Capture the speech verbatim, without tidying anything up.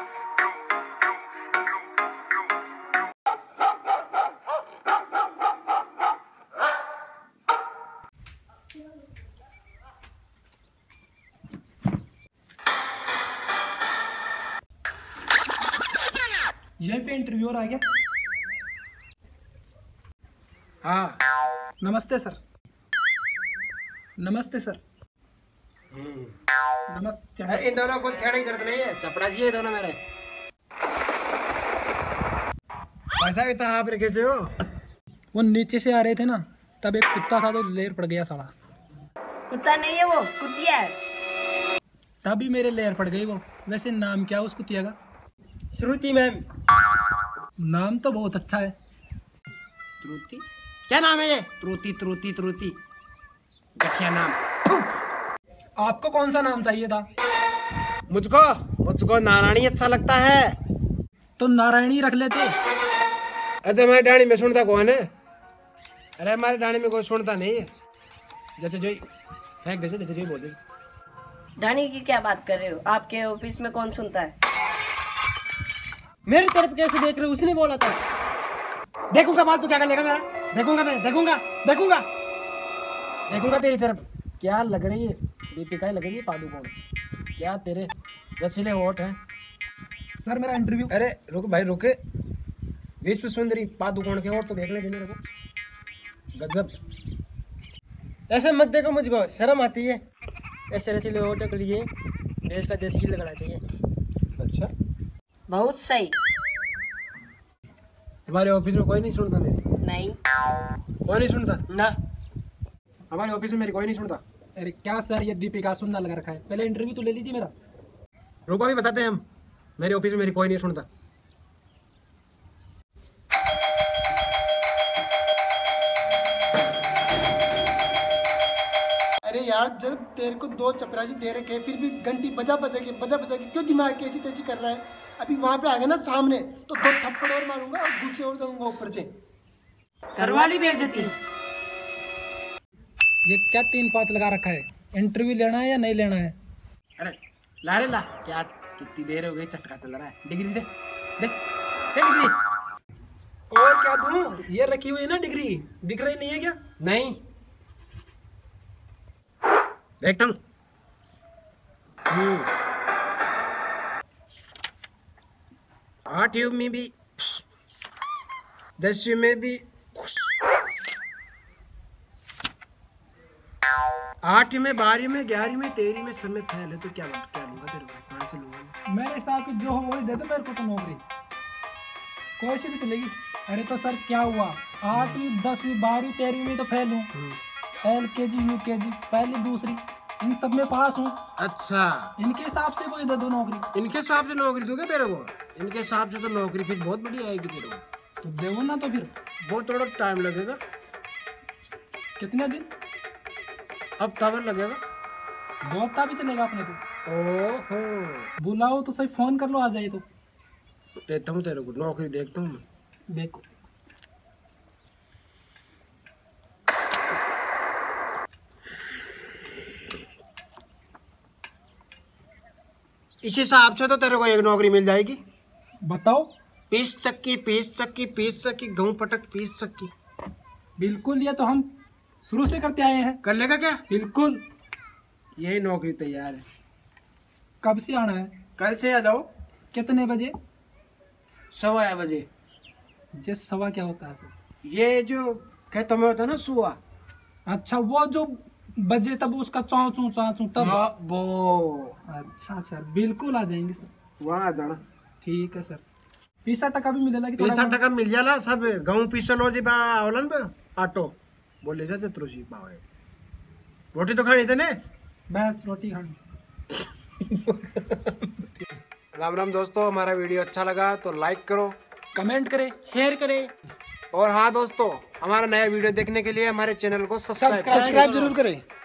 यहीं पे इंटरव्यूअर आ गया। हाँ नमस्ते सर। नमस्ते सर। नमस्ते। इन दोनों कुछ कहने की जरूरत नहीं है, चपरासी है दोनों मेरे। पैसा भी था आप रखे से हो। वो नीचे से आ रहे थे ना, तब एक कुत्ता था तो लेर पड़ गया साला। कुत्ता नहीं है वो, कुतिया है। तभी मेरे लेर पड़ गई वो। वैसे नाम क्या उस कुतिया का? श्रुति मैम। नाम तो बहुत अच्छा है। त्रुति? क्या नाम है ये? त्रुति त्रुति त्रुति घटिया नाम। आपको कौन सा नाम चाहिए था? मुझको मुझको नारायणी अच्छा लगता है। तो नारायणी रख लेते। अरे हमारे डाणी में सुनता कौन है? अरे हमारे डाणी में कोई सुनता नहीं है। जैसे जोई फेंक दे, जैसे जोई बोल दे। धानी की क्या बात कर रहे हो? आपके ऑफिस में कौन सुनता है? मेरी तरफ कैसे देख रहे हो? उसने बोला था। देखूंगा बाल तो क्या कर लेगा मेरा? देखूंगा मैं, देखूंगा देखूंगा देखूंगा तेरी तरफ। क्या लग रही है? दीपिका ही लग रही है पादुकोण। क्या तेरे रसीले होठ हैं? सर मेरा इंटरव्यू। अरे रुक भाई रुके। विश्व सुंदरी पादुकोण के होठ तो देखने देने रखो। गजब। ऐसे मत देखो मुझको, शर्म आती है। ऐसे रसीले होठों के लिए देश का देश ही लगाना चाहिए। अच्छा बहुत सही। हमारे ऑफिस में कोई नहीं सुनता मेरी? नहीं। कोई नहीं सुनता ना। हमारे ऑफिस में मेरी कोई नहीं सुनता। अरे क्या सर, ये दीपिका सुनना लगा रखा है। पहले इंटरव्यू तो ले लीजिए मेरा। रुको भी बताते हैं हम। मेरे ऑफिस में मेरी कोई नहीं सुनता। अरे यार, जब तेरे को दो चपरासी दे रखे फिर भी घंटी बजा बजा के बजा बजा के क्यों दिमाग कैसी तेजी कर रहा है? अभी वहां पे आ गया ना सामने तो दो थप्पड़ और मारूंगा और गुस्से और दूंगा ऊपर से। करवा ली बेइज्जती। ये क्या तीन पात लगा रखा है? इंटरव्यू लेना है या नहीं लेना है? अरे ला रे ला। क्या कितनी देर हो गई, चटका चल रहा है। डिग्री दे दे, दे डिग्री। और क्या दूं? ये रखी हुई है ना डिग्री, दिख रही नहीं है क्या? नहीं देखता हूँ। आठवीं में भी, दसवीं में भी, आठवीं में, बारहवीं में, ग्यारहवीं में, तेरहवीं में सब में फेल है तो क्या क्या लूंगा तेरे को? कहाँ से लूंगा? मेरे हिसाब से जो हो वही दे दो मेरे को तो नौकरी, कोई सी भी चलेगी। अरे तो सर क्या हुआ, आठवीं दसवीं बारहवीं तेरहवीं में तो फेल हूँ। एल के जी यू के जी पहली दूसरी इन सब में पास हूँ। अच्छा इनके हिसाब से कोई दे दो नौकरी। इनके हिसाब से नौकरी दोगे तेरे को? इनके हिसाब से तो नौकरी फिर बहुत बढ़िया आएगी तेरे को। तो देवो ना तो फिर। बहुत थोड़ा टाइम लगेगा। कितने दिन? हफ्ता भर लगेगा। दो हफ्ता भी चलेगा अपने को। ओहो बुलाओ तो सही, फोन कर लो आ जाइए। तो देता हूँ तेरे को नौकरी, देखता हूँ मैं। देखो इस हिसाब से तो तेरे को एक नौकरी मिल जाएगी। बताओ। पीस चक्की पीस चक्की पीस चक्की गेहूं पटक पीस चक्की। बिल्कुल, ये तो हम शुरू से करते आए हैं। कर लेगा क्या? बिल्कुल। यही नौकरी तैयार है। कब से आना है? कल से आ जाओ। कितने बजे? सवा बजे। जे सवा क्या होता है सर? ये जो खेतों में होता है ना सुआ। अच्छा, वो जो बजे तब उसका चौ चू चौ चू तब वो। अच्छा सर, बिल्कुल आ जाएंगे सर। वहाँ आ जाना। ठीक है सर। पैसा टका भी मिलेगा कि? पैसा टका मिल जाला सब। गेहूं पीसल हो जी बा आवलन पे आटो बोले जाते त्रुसी पावे। रोटी तो खानी थे ने? बस रोटी खानी। राम राम दोस्तों, हमारा वीडियो अच्छा लगा तो लाइक करो, कमेंट करें, शेयर करें। और हाँ दोस्तों, हमारा नया वीडियो देखने के लिए हमारे चैनल को सब्सक्राइब सब्सक्राइब जरूर करें।